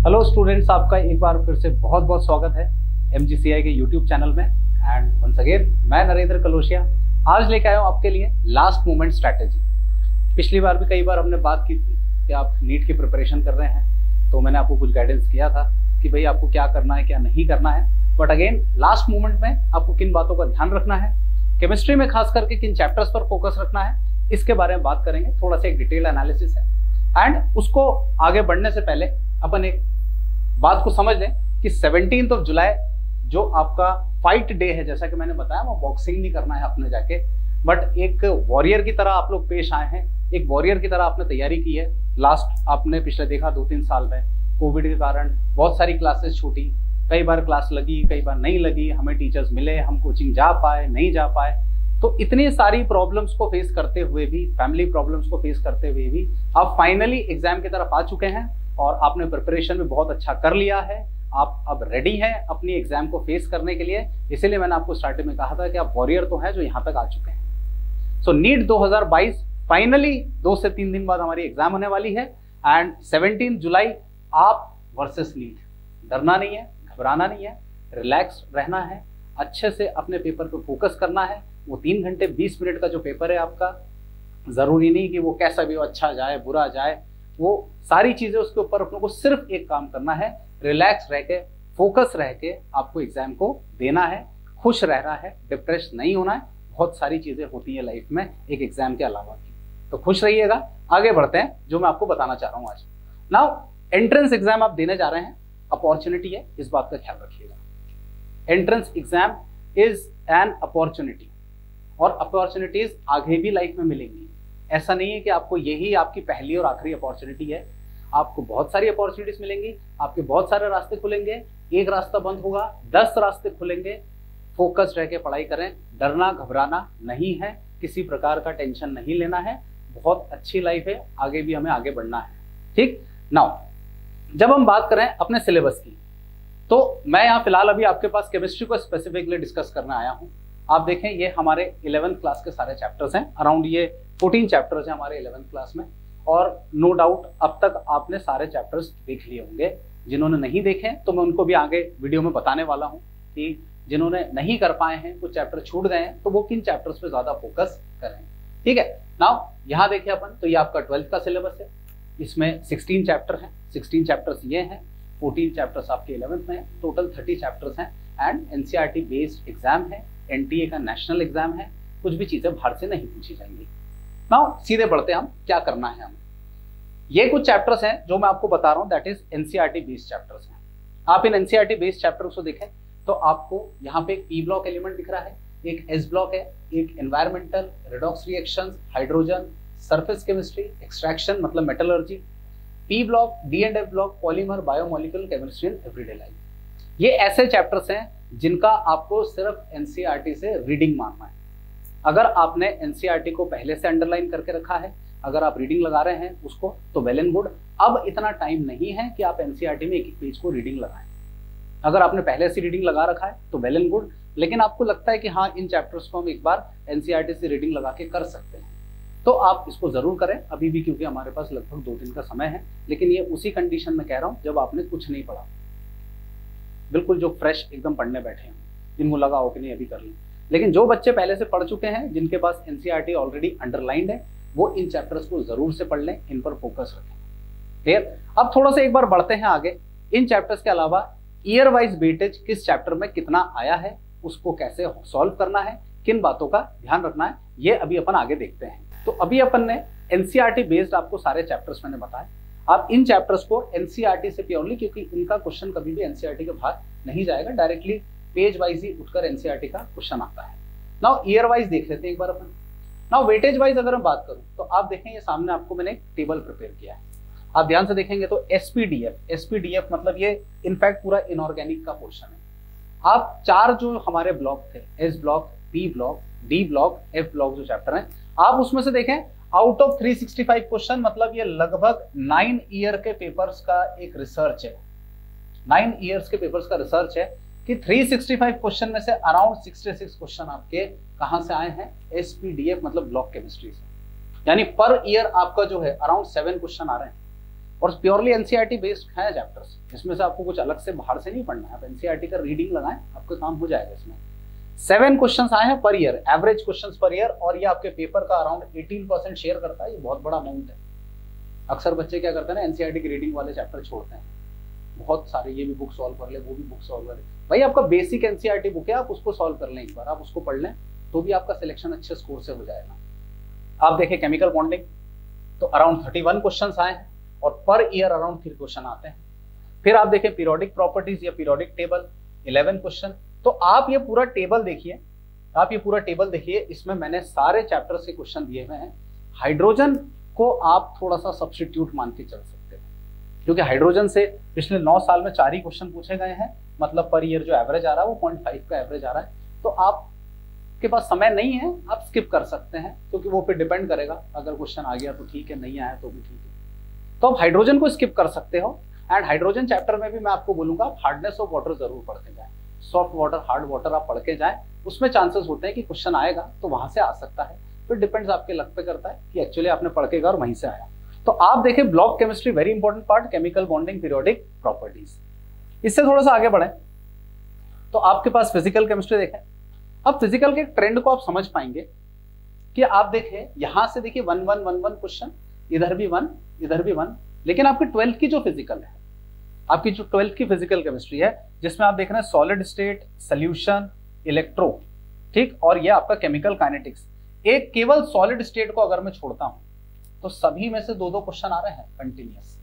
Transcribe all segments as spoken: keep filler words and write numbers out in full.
Hello students, आपका एक बार फिर से बहुत बहुत स्वागत है एमजीसीआई के यूट्यूब चैनल में। एंड वंस अगेन मैं नरेंद्र कलोशिया आज लेके आया हूँ आपके लिए लास्ट मोमेंट स्ट्रैटेजी। पिछली बार भी कई बार हमने बात की थी कि आप नीट की प्रिपरेशन कर रहे हैं, तो मैंने आपको कुछ गाइडेंस किया था कि भाई आपको क्या करना है क्या नहीं करना है। बट अगेन लास्ट मोमेंट में आपको किन बातों का ध्यान रखना है, केमिस्ट्री में खास करके किन चैप्टर्स पर फोकस रखना है, इसके बारे में बात करेंगे। थोड़ा सा एक डिटेल एनालिसिस है। एंड उसको आगे बढ़ने से पहले अपन एक बात को समझ लें कि सेवनटीन्थ ऑफ जुलाई जो आपका फाइट डे है, जैसा कि मैंने बताया, वो बॉक्सिंग नहीं करना है अपने जाके, बट एक वॉरियर की तरह आप लोग पेश आए हैं। एक वॉरियर की तरह आपने तैयारी की है। लास्ट आपने पिछले देखा दो तीन साल में कोविड के कारण बहुत सारी क्लासेस छूटी, कई बार क्लास लगी कई बार नहीं लगी, हमें टीचर्स मिले, हम कोचिंग जा पाए नहीं जा पाए। तो इतनी सारी प्रॉब्लम्स को फेस करते हुए भी, फैमिली प्रॉब्लम्स को फेस करते हुए भी आप फाइनली एग्जाम की तरफ आ चुके हैं और आपने प्रिपरेशन भी बहुत अच्छा कर लिया है। आप अब रेडी हैं अपनी एग्जाम को फेस करने के लिए। इसीलिए मैंने आपको स्टार्टिंग में कहा था कि आप वॉरियर तो हैं जो यहाँ तक आ चुके हैं। सो नीट दो हज़ार बाईस फाइनली दो से तीन दिन बाद हमारी एग्जाम होने वाली है। एंड सेवनटीन जुलाई आप वर्सेस नीट, डरना नहीं है, घबराना नहीं है, रिलैक्स रहना है, अच्छे से अपने पेपर पर फोकस करना है। वो तीन घंटे बीस मिनट का जो पेपर है आपका, जरूरी नहीं कि वो कैसा भी हो, अच्छा जाए बुरा जाए, वो सारी चीजें उसके ऊपर अपने को सिर्फ एक काम करना है, रिलैक्स रह के, फोकस रह के आपको एग्जाम को देना है, खुश रहना है, डिप्रेस नहीं होना है। बहुत सारी चीजें होती है लाइफ में एक एग्जाम के अलावा की, तो खुश रहिएगा। आगे बढ़ते हैं जो मैं आपको बताना चाह रहा हूँ आज। नाउ एंट्रेंस एग्जाम आप देने जा रहे हैं, अपॉर्चुनिटी है, इस बात का ख्याल रखिएगा। Entrance exam is an opportunity और अपॉर्चुनिटीज आगे भी लाइफ में मिलेंगी। ऐसा नहीं है कि आपको यही आपकी पहली और आखिरी अपॉर्चुनिटी है। आपको बहुत सारी अपॉर्चुनिटीज मिलेंगी, आपके बहुत सारे रास्ते खुलेंगे, एक रास्ता बंद होगा, दस रास्ते खुलेंगे। फोकस रह के पढ़ाई करें, डरना घबराना नहीं है, किसी प्रकार का टेंशन नहीं लेना है। बहुत अच्छी लाइफ है, आगे भी हमें आगे बढ़ना है। ठीक नाउ जब हम बात करें अपने सिलेबस की, तो मैं यहाँ फिलहाल अभी आपके पास केमिस्ट्री को स्पेसिफिकली डिस्कस करने आया हूँ। आप देखें ये हमारे इलेवेंथ क्लास के सारे चैप्टर्स हैं, अराउंड ये फोर्टीन चैप्टर्स हैं हमारे इलेवेंथ क्लास में। और नो डाउट अब तक आपने सारे चैप्टर्स देख लिए होंगे। जिन्होंने नहीं देखे तो मैं उनको भी आगे वीडियो में बताने वाला हूँ कि जिन्होंने नहीं कर पाए हैं, कुछ चैप्टर छूट गए हैं, तो वो किन चैप्टर्स पे ज्यादा फोकस करें। ठीक है, नाउ यहाँ देखिए अपन, तो ये आपका ट्वेल्थ का सिलेबस है। इसमें सिक्सटीन चैप्टर हैं, सिक्सटीन चैप्टर्स ये हैं, फोर्टीन चैप्टर्स आपके इलेवेंथ में है, टोटल थर्टी चैप्टर्स हैं। एंड एनसीईआरटी बेस्ड एग्जाम है, एनटीए का नेशनल एग्जाम है, कुछ भी चीजें बाहर से नहीं पूछी जाएंगी। नाउ सीधे बढ़ते हैं हम, क्या करना है हमें। ये कुछ चैप्टर्स हैं जो मैं आपको बता रहा हूँ, that is NCERT based chapters हैं। आप इन एनसीईआरटी बेस्ड चैप्टर्स को देखें तो आपको यहाँ पे एक पी ब्लॉक एलिमेंट दिख रहा है, एक एस ब्लॉक है, एक environmental, redox reactions, hydrogen, surface chemistry, extraction मतलब metallurgy, P block, D and F block, polymer, biomolecular chemistry and everyday life. ये ऐसे चैप्टर्स हैं जिनका आपको सिर्फ एनसीईआरटी से रीडिंग मारना है। अगर आपने एनसीईआरटी को पहले से अंडरलाइन करके रखा है, अगर आप रीडिंग लगा रहे हैं उसको, तो वेल एंड गुड। अब इतना टाइम नहीं है कि आप एनसीईआरटी में एक एक पेज को रीडिंग लगाएं। अगर आपने पहले से रीडिंग लगा रखा है तो वेल एंड गुड, लेकिन आपको लगता है कि हाँ इन चैप्टर्स को हम एक बार एनसीईआरटी से रीडिंग लगा के कर सकते हैं, तो आप इसको जरूर करें अभी भी, क्योंकि हमारे पास लगभग दो दिन का समय है। लेकिन ये उसी कंडीशन में कह रहा हूँ जब आपने कुछ नहीं पढ़ा, बिल्कुल जो फ्रेश एकदम पढ़ने बैठे हैं, जिनको लगा हो कि नहीं अभी कर लें। लेकिन जो बच्चे पहले से पढ़ चुके हैं, जिनके पास एनसीईआरटी ऑलरेडी अंडरलाइंड है, वो इन चैप्टर्स को जरूर से पढ़ लें, इन पर फोकस रखें। क्लियर? अब थोड़ा सा एक बार बढ़ते हैं आगे। इन चैप्टर्स के अलावा ईयर वाइज वेटेज किस चैप्टर में कितना आया है, उसको कैसे सॉल्व करना है, किन बातों का ध्यान रखना है, ये अभी अपन आगे देखते हैं। तो अभी अपन ने एनसीईआरटी बेस्ड आपको सारे चैप्टर्स मैंने बताए। आप इन चैप्टर्स को एनसीईआरटी से प्योरली, क्योंकि इनका क्वेश्चन कभी भी एनसीईआरटी के बाहर नहीं जाएगा, डायरेक्टली पेज वाइज ही उठकर एनसीईआरटी का क्वेश्चन आता है। नाउ ईयर वाइज देख लेते हैं एक बार अपन। नाउ वेटेज वाइज अगर मैं बात करूं तो आप देखें ये सामने आपको मैंने एक टेबल प्रिपेयर किया है। आप ध्यान से देखेंगे तो एसपीडीएफ, एसपीडीएफ मतलब ये इनफैक्ट पूरा इनऑर्गेनिक का पोर्शन है। आप चार जो हमारे ब्लॉक थे, S block, P block, D block, F block जो चैप्टर है, आप उसमें से देखें out of three sixty five question, मतलब ये लगभग नाइन ईयर के पेपर्स का एक रिसर्च है, नाइन ईयर्स के पेपर्स का रिसर्च है कि थ्री सिक्सटी फाइव क्वेश्चन में से अराउंड सिक्सटी सिक्स क्वेश्चन आपके कहां से आए हैं, एसपीडीएफ मतलब ब्लॉक केमिस्ट्री से। यानी पर ईयर आपका जो है अराउंड सेवन क्वेश्चन आ रहे हैं। और प्योरली एनसीईआरटी बेस्ड है चैप्टर्स, इसमें से आपको कुछ अलग से बाहर से नहीं पढ़ना है, आप एनसीईआरटी का रीडिंग लगाएं, आपका काम हो जाएगा। इसमें सेवन क्वेश्चंस आए हैं per year, average questions per year, और ये आपके पेपर का अराउंड एटीन परसेंट शेयर करता है, ये बहुत बड़ा अमाउंट है। अक्सर बच्चे क्या करते हैं ना, एनसीईआरटी की रीडिंग वाले चैप्टर छोड़ते हैं, बहुत सारे, ये भी बुक सॉल्व कर ले, वो भी बुक सॉल्व कर ले। भाई आपका बेसिक एनसीईआरटी बुक है, आप उसको सॉल्व कर लें एक बार, आप उसको पढ़ लें तो भी आपका सिलेक्शन अच्छे स्कोर से हो जाएगा। आप देखें केमिकल बॉन्डिंग, तो अराउंड थर्टी वन क्वेश्चन आए हैं और per year around three question आते हैं। फिर आप देखें पीरियोडिक प्रॉपर्टीज या पीरियोडिक टेबल, इलेवन क्वेश्चन। तो आप ये पूरा टेबल देखिए, आप ये पूरा टेबल देखिए, इसमें मैंने सारे चैप्टर से क्वेश्चन दिए हुए हैं। हाइड्रोजन को आप थोड़ा सा सब्स्टिट्यूट मान के चल सकते हैं, क्योंकि हाइड्रोजन से पिछले नौ साल में चार ही क्वेश्चन पूछे गए हैं, मतलब पर ईयर जो एवरेज आ रहा है वो पॉइंट फाइव का एवरेज आ रहा है। तो आपके पास समय नहीं है, आप स्किप कर सकते हैं, क्योंकि वो पे डिपेंड करेगा, अगर क्वेश्चन आ गया तो ठीक है, नहीं आया तो भी ठीक है। तो आप हाइड्रोजन को स्किप कर सकते हो। एंड हाइड्रोजन चैप्टर में भी मैं आपको बोलूंगा हार्डनेस ऑफ वाटर जरूर पढ़ के जाए, सॉफ्ट वाटर, हार्ड वाटर आप पढ़ के जाए, उसमें चांसेस होते हैं कि क्वेश्चन आएगा तो वहां से आ सकता है। फिर डिपेंड्स आपके लक पे करता है कि एक्चुअली आपने पढ़ के गया और वहीं से आया। तो आप देखें block chemistry very important part, chemical bonding, periodic properties. इससे थोड़ा सा आगे बढ़े तो आपके पास फिजिकल केमिस्ट्री देखें। अब फिजिकल के ट्रेंड को आप समझ पाएंगे कि आप देखें यहां से देखिए one one one one question, इधर भी वन, इधर भी वन, लेकिन आपकी ट्वेल्थ की जो फिजिकल है, आपकी जो ट्वेल्थ की फिजिकल केमिस्ट्री है, जिसमें आप देख रहे हैं सॉलिड स्टेट, सोल्यूशन, इलेक्ट्रो, ठीक, और ये आपका केमिकल काइनेटिक्स। एक केवल सॉलिड स्टेट को अगर मैं छोड़ता हूं तो सभी में से दो दो क्वेश्चन आ रहे हैं कंटिन्यूअस,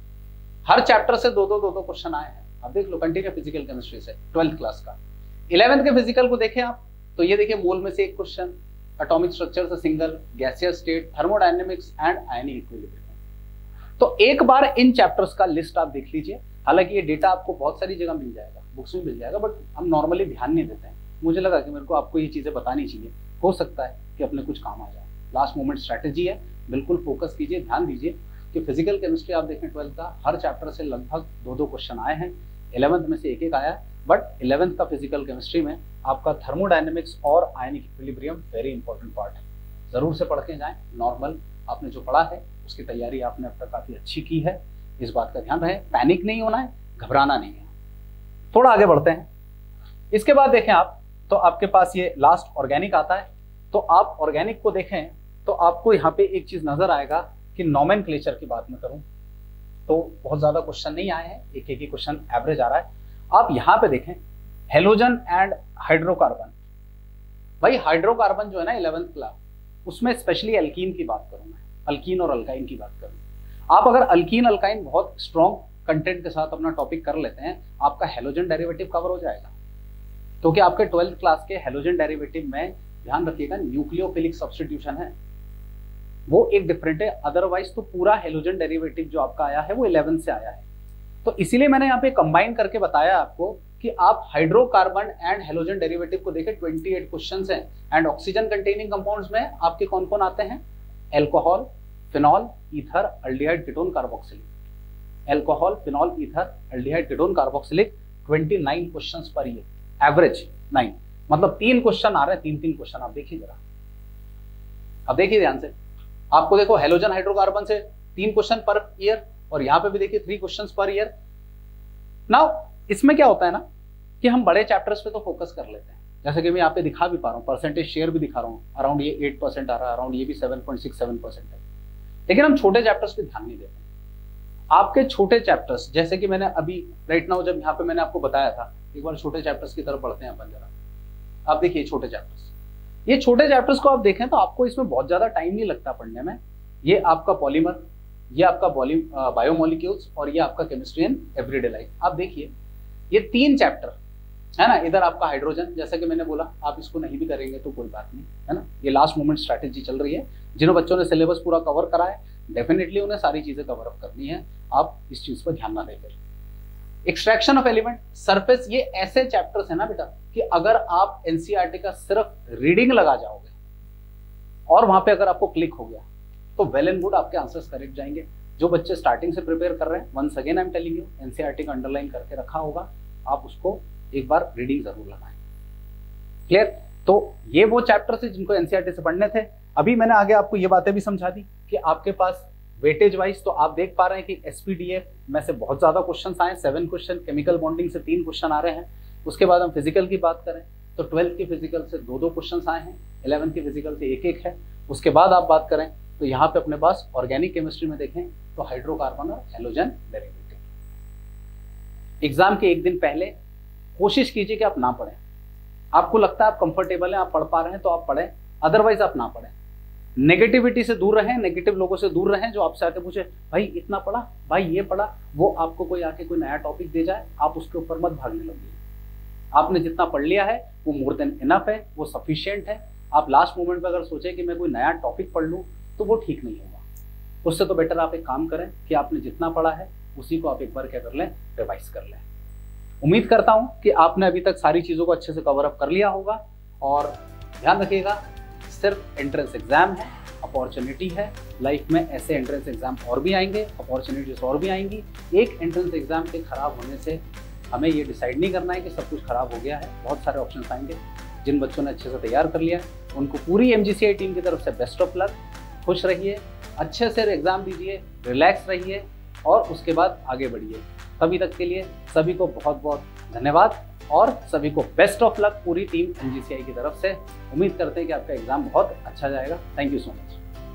हर चैप्टर से दो दो दो दो क्वेश्चन आए हैं। आप देख लो कंटिन्यूअस फिजिकल केमिस्ट्री से ट्वेल्थ क्लास का। इलेवेंथ के फिजिकल को देखें आप, तो ये देखिए मोल में से एक क्वेश्चन, एटॉमिक स्ट्रक्चर से single, gaseous state, thermodynamics and ionic equilibrium. तो एक बार इन चैप्टर्स का लिस्ट आप देख लीजिए। हालांकि ये डेटा आपको बहुत सारी जगह मिल जाएगा, बुक्स में मिल जाएगा, बट हम नॉर्मली ध्यान नहीं देते हैं। मुझे लगा कि मेरे को आपको ये चीजें बतानी चाहिए, हो सकता है कि अपने कुछ काम आ जाए। लास्ट मोमेंट स्ट्रैटेजी है, बिल्कुल फोकस कीजिए, ध्यान दीजिए कि फिजिकल केमिस्ट्री आप देखें ट्वेल्थ का, हर चैप्टर से लगभग दो दो क्वेश्चन आए हैं, इलेवेंथ में से एक एक आया, बट इलेवेंथ का फिजिकल केमिस्ट्री में आपका थर्मोडायनेमिक्स और ionic equilibrium very important part है, जरूर से पढ़ के जाएं। नॉर्मल आपने जो पढ़ा है उसकी तैयारी आपने अब तक काफी अच्छी की है, इस बात का ध्यान रहे, पैनिक नहीं होना है, घबराना नहीं है। थोड़ा आगे बढ़ते हैं। इसके बाद देखें आप, तो आपके पास ये लास्ट ऑर्गेनिक आता है। तो आप ऑर्गेनिक को देखें तो आपको यहाँ पे एक चीज नजर आएगा कि नोमेनक्लेचर की बात मैं करूं तो बहुत ज्यादा क्वेश्चन नहीं आए हैं, एक एक ही क्वेश्चन एवरेज आ रहा है। आप यहाँ पे देखें हेलोजन एंड हाइड्रोकार्बन। भाई हाइड्रोकार्बन जो है ना इलेवेंथ क्लास, उसमें स्पेशली अल्कीन की बात करूं मैं, अल्कीन और अल्काइन की बात करूं। आप अगर अल्कीन अल्काइन बहुत स्ट्रॉन्ग कंटेंट के साथ अपना टॉपिक कर लेते हैं, आपका हेलोजन डेरिवेटिव कवर हो जाएगा। क्योंकि तो आपके ट्वेल्थ क्लास के हेलोजन डेरिवेटिव में ध्यान रखिएगा न्यूक्लियोफिलिक सब्स्टिट्यूशन है, वो एक डिफरेंट है, अदरवाइज तो पूरा हेलोजन डेरिवेटिव जो आपका आया है वो इलेवन से आया है। तो इसीलिए मैंने यहाँ पे कंबाइन करके बताया आपको कि आप हाइड्रोकार्बन एंड हेलोजन डेरिवेटिव को देखें, अट्ठाईस क्वेश्चंस हैं। एंड ऑक्सीजन कंटेनिंग कंपाउंड्स में आपके कौन कौन आते हैं, alcohol, phenol, ether, aldehyde, ketone, carboxylic. Alcohol, phenol, ether, aldehyde, ketone, carboxylic, उनतीस questions per year, average nine, मतलब तीन क्वेश्चन आ रहे हैं, तीन तीन क्वेश्चन। आप देखिए जरा, अब देखिए ध्यान से, आपको देखो हेलोजन हाइड्रोकार्बन से तीन क्वेश्चन पर ईयर, और यहाँ पे भी देखिए three questions per year. Now इसमें क्या होता है ना कि हम बड़े चैप्टर्स पे तो फोकस कर लेते हैं, जैसे कि मैं यहाँ पे दिखा भी पा रहा हूँ, परसेंटेज शेयर भी दिखा रहा हूँ, अराउंड ये एट परसेंट आ रहा है, अराउंड ये भी seven point six seven percent है। लेकिन हम छोटे चैप्टर्स पे ध्यान नहीं देते। आपके छोटे चैप्टर्स, जैसे कि मैंने अभी राइट नाउ जब यहाँ पे मैंने आपको बताया था, एक बार छोटे चैप्टर्स की तरफ बढ़ते हैं अपन जरा। आप देखिए छोटे चैप्टर्स, ये छोटे चैप्टर्स को आप देखें तो आपको इसमें बहुत ज्यादा टाइम नहीं लगता पढ़ने में। ये आपका पॉलीमर, ये आपका बायोमोलिक्यूल्स, और ये आपका केमिस्ट्री इन एवरीडे लाइफ। आप देखिए ये तीन चैप्टर है ना, इधर आपका हाइड्रोजन, जैसा कि मैंने बोला आप इसको नहीं भी करेंगे तो कोई बात नहीं है ना, ये लास्ट मोमेंट स्ट्रैटेजी चल रही है। जिन बच्चों ने सिलेबस पूरा कवर करा है डेफिनेटली उन्हें सारी चीजें कवर अप करनी है, आप इस चीज पर ध्यान ना देकर। एक्सट्रैक्शन ऑफ एलिमेंट, सरफेस, ये ऐसे चैप्टर्स है ना बेटा कि अगर आप एनसीईआरटी का सिर्फ रीडिंग लगा जाओगे और वहां पे अगर आपको क्लिक हो गया तो वेल एंड गुड, आपके आंसर्स करेक्ट जाएंगे। जो बच्चे स्टार्टिंग से प्रिपेयर कर रहे हैं, once again I am telling you, NCERT का अंडरलाइन करके रखा होगा, आप उसको एक बार रीडिंग जरूर लगाएं। क्लियर? तो ये वो चैप्टर्स है जिनको एनसीईआरटी से पढ़ने थे। अभी मैंने आगे आपको ये बातें भी समझा दी कि आपके पास वेटेज वाइज तो आप देख पा रहे हैं कि एसपीडीएफ में से बहुत ज्यादा क्वेश्चंस आए, सेवन क्वेश्चन, केमिकल बॉन्डिंग से तीन क्वेश्चन आ रहे हैं। उसके बाद हम फिजिकल की बात करें तो ट्वेल्थ की फिजिकल से दो दो क्वेश्चन आए हैं, इलेवन की फिजिकल से एक एक है। उसके बाद आप बात करें तो यहाँ पे अपने पास ऑर्गेनिक केमिस्ट्री में देखें तो हाइड्रोकार्बन और हैलोजन डेरिवेटिव। एग्जाम के एक दिन पहले कोशिश कीजिए कि आप ना पढ़ें। आपको लगता है आप कंफर्टेबल हैं, आप पढ़ पा रहे हैं तो आप पढ़ें, अदरवाइज आप ना पढ़ें। नेगेटिविटी से दूर रहें, नेगेटिव लोगों से दूर रहें जो आपसे आके पूछे भाई इतना पढ़ा, भाई ये पढ़ा, वो आपको कोई आके कोई नया टॉपिक दे जाए आप उसके ऊपर मत भागने लगिए। आपने जितना पढ़ लिया है वो मोर देन इनफ है, वो सफिशिएंट है। आप लास्ट मोमेंट पे अगर सोचें कि मैं कोई नया टॉपिक पढ़ लूँ तो वो ठीक नहीं होगा। उससे तो बेटर आप एक काम करें कि आपने जितना पढ़ा है उसी को आप एक बार क्या कर लें, रिवाइज कर लें। उम्मीद करता हूं कि आपने अभी तक सारी चीज़ों को अच्छे से कवर अप कर लिया होगा। और ध्यान रखिएगा, सिर्फ एंट्रेंस एग्जाम है, अपॉर्चुनिटी है। लाइफ में ऐसे एंट्रेंस एग्जाम और भी आएंगे, अपॉर्चुनिटीज और भी आएंगी। एक एंट्रेंस एग्जाम के खराब होने से हमें ये डिसाइड नहीं करना है कि सब कुछ खराब हो गया है। बहुत सारे ऑप्शंस आएंगे। जिन बच्चों ने अच्छे से तैयार कर लिया है उनको पूरी एमजीसीआई टीम की तरफ से बेस्ट ऑफ लक। खुश रहिए, अच्छे से एग्जाम दीजिए, रिलैक्स रहिए और उसके बाद आगे बढ़िए। तभी तक के लिए सभी को बहुत बहुत धन्यवाद और सभी को बेस्ट ऑफ लक पूरी टीम एमजीसीआई की तरफ से। उम्मीद करते हैं कि आपका एग्जाम बहुत अच्छा जाएगा। Thank you so much.